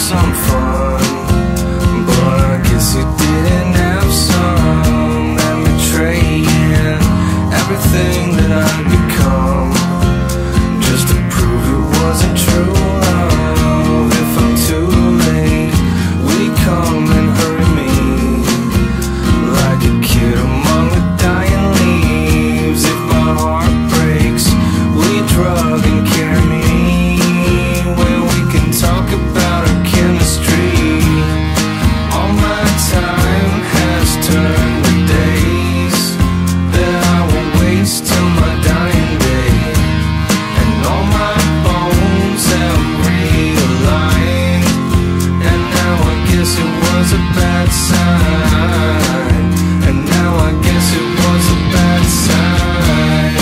some fun, but I guess you didn't have some. Let me trade in everything that I've become just to prove it wasn't true love. If I'm too late, will you come and hurry me like a kid among the dying leaves? If my heart breaks, will you drug and carry me where we can talk about our chemistry? All my time has turned to days that I will waste till my dying day, and all my bones have realigned, and now I guess it was a bad sign, and now I guess it was a bad sign.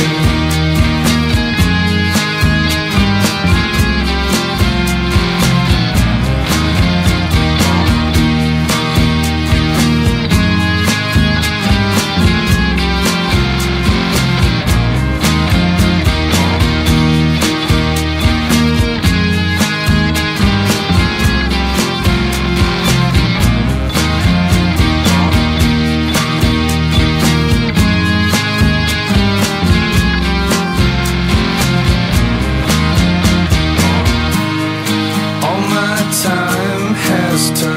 Time has turned